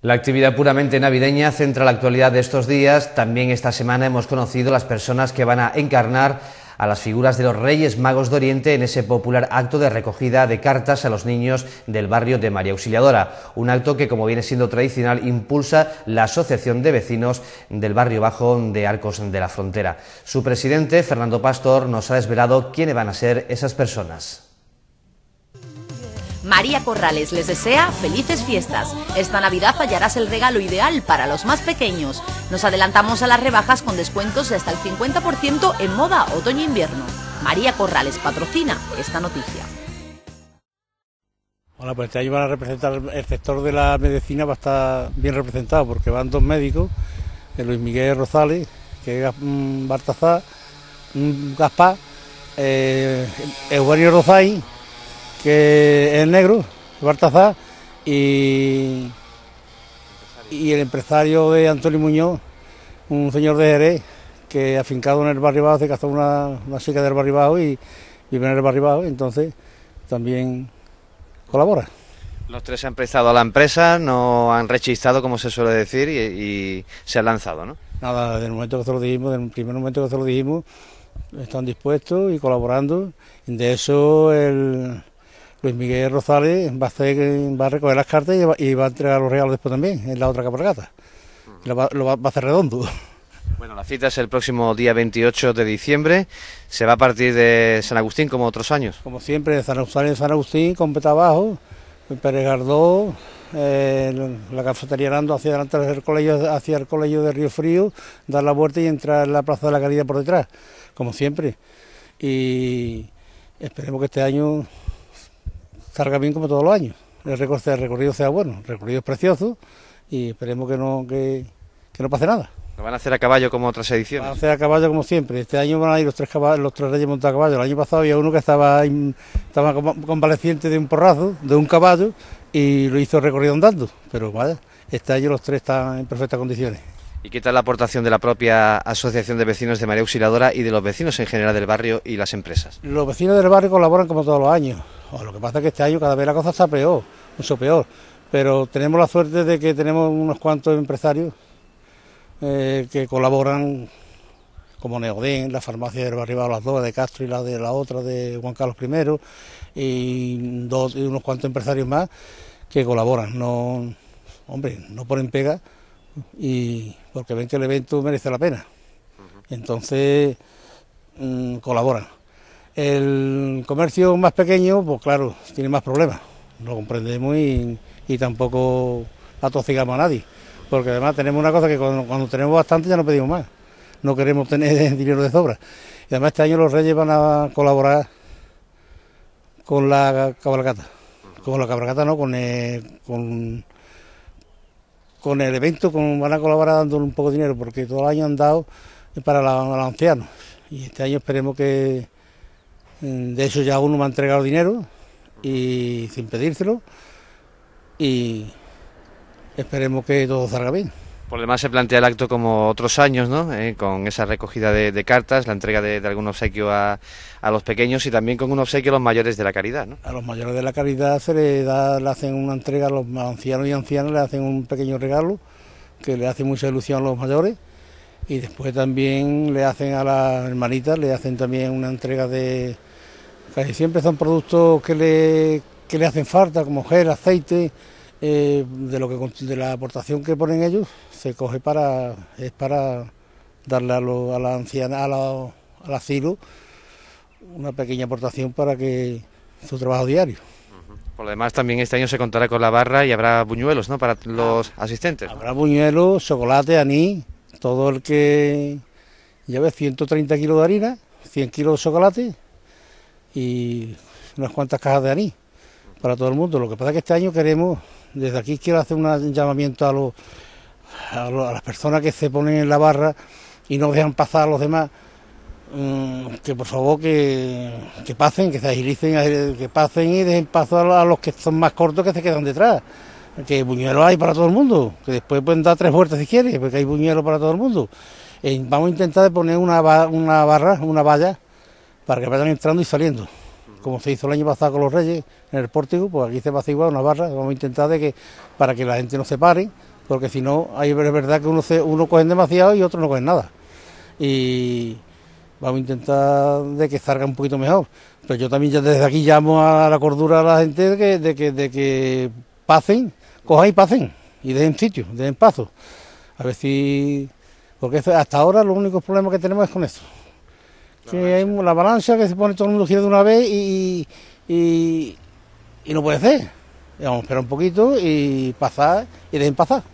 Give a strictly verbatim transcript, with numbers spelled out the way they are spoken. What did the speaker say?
La actividad puramente navideña centra la actualidad de estos días. También esta semana hemos conocido las personas que van a encarnar a las figuras de los Reyes Magos de Oriente en ese popular acto de recogida de cartas a los niños del barrio de María Auxiliadora. Un acto que, como viene siendo tradicional, impulsa la Asociación de Vecinos del Barrio Bajo de Arcos de la Frontera. Su presidente, Fernando Pastor, nos ha desvelado quiénes van a ser esas personas. María Corrales les desea felices fiestas. Esta Navidad hallarás el regalo ideal para los más pequeños. Nos adelantamos a las rebajas con descuentos de hasta el cincuenta por ciento en moda otoño-invierno. María Corrales patrocina esta noticia. Bueno, pues este año van a representar el sector de la medicina, va a estar bien representado porque van dos médicos, Luis Miguel Rosales, que es Baltazar, Gaspar, eh, Eugenio Rosay, que es el negro, Baltazar, y, y el empresario de Antonio Muñoz, un señor de Jerez, que afincado en el barrio bajo, se casó una, una chica del barrio bajo y vive en el barrio bajo, entonces también colabora. Los tres han prestado a la empresa, no han rechistado, como se suele decir, y, y se han lanzado, ¿no? Nada, desde el momento que se lo dijimos, desde el primer momento que se lo dijimos, están dispuestos y colaborando. De eso el Luis Miguel Rosales va a, hacer, va a recoger las cartas y va, y va a entregar los regalos después también, en la otra cabalgata. Lo va, lo va, va a hacer redondo. Bueno, la cita es el próximo día veintiocho de diciembre, se va a partir de San Agustín como otros años. Como siempre, de San Agustín, San Agustín, con Peta Abajo, Pérez Gardó, eh, la cafetería Arando hacia adelante hacia el colegio, hacia el colegio de Río Frío, dar la vuelta y entrar en la Plaza de la Caridad por detrás, como siempre. Y esperemos que este año salga bien como todos los años, el recorrido, el recorrido sea bueno, el recorrido es precioso y esperemos que no, que, que no pase nada. ¿Lo van a hacer a caballo como otras ediciones? Van a hacer a caballo como siempre, este año van a ir los tres, caballos, los tres reyes montados a caballo. El año pasado había uno que estaba, estaba convaleciente de un porrazo, de un caballo, y lo hizo el recorrido andando, pero vaya, este año los tres están en perfectas condiciones. ¿Y qué tal la aportación de la propia Asociación de Vecinos de María Auxiliadora y de los vecinos en general del barrio y las empresas? Los vecinos del barrio colaboran como todos los años. Oh, lo que pasa es que este año cada vez la cosa está peor, mucho peor. Pero tenemos la suerte de que tenemos unos cuantos empresarios eh, que colaboran, como Neodén, la farmacia del barrio Las Dos, de Castro y la de la otra de Juan Carlos primero, y, dos, y unos cuantos empresarios más que colaboran. No, hombre, no ponen pega, y porque ven que el evento merece la pena. Entonces mmm, colaboran. El comercio más pequeño, pues claro, tiene más problemas, lo comprendemos y, y tampoco atosigamos a nadie, porque además tenemos una cosa que cuando, cuando tenemos bastante ya no pedimos más, no queremos tener dinero de sobra. Y además este año los Reyes van a colaborar con la cabalgata, con la cabalgata no, con el, con, con el evento, con, van a colaborar dándole un poco de dinero, porque todos los años han dado para la, los ancianos, y este año esperemos que, de hecho ya uno me ha entregado dinero y sin pedírselo, y esperemos que todo salga bien. Por lo demás se plantea el acto como otros años, ¿no? Eh, con esa recogida de, de cartas, la entrega de, de algún obsequio a, a los pequeños y también con un obsequio a los mayores de la caridad, ¿no? A los mayores de la caridad se le da, le hacen una entrega a los ancianos y ancianas, le hacen un pequeño regalo que le hace mucha ilusión a los mayores, y después también le hacen a las hermanitas, le hacen también una entrega de... Casi siempre son productos que le, que le hacen falta, como gel, aceite, eh, de lo que de la aportación que ponen ellos, se coge para es para darle a, lo, a la anciana, a la, al asilo, una pequeña aportación para que su trabajo diario. Por lo demás también este año se contará con la barra y habrá buñuelos, ¿no?, para los asistentes. Habrá buñuelos, chocolate, anís, todo el que lleve ciento treinta kilos de harina, cien kilos de chocolate y unas cuantas cajas de anís para todo el mundo. Lo que pasa es que este año queremos, desde aquí quiero hacer un llamamiento a, los, a, los, a las personas que se ponen en la barra y no dejan pasar a los demás, mmm, que por favor que, que pasen, que se agilicen, que pasen y dejen paso a los que son más cortos, que se quedan detrás. Que buñuelos hay para todo el mundo, que después pueden dar tres vueltas si quieren, porque hay buñuelos para todo el mundo. Eh, vamos a intentar poner una, una barra, una valla, para que vayan entrando y saliendo. como se hizo el año pasado con los Reyes, en el pórtico, pues aquí se va a hacer igual una barra, vamos a intentar de que, para que la gente no se pare, porque si no, hay, es verdad que uno, se, uno cogen demasiado y otros no cogen nada. Y vamos a intentar de que salga un poquito mejor. Pero yo también ya desde aquí llamo a la cordura a la gente de que, de que, de que pasen, cojan y pasen, y dejen sitio, dejen paso. A ver si... Porque hasta ahora los únicos problemas que tenemos es con eso. La que hay la avalancha, que se pone todo el mundo gira de una vez y, y, y no puede ser. Y vamos a esperar un poquito y pasar, y dejen pasar.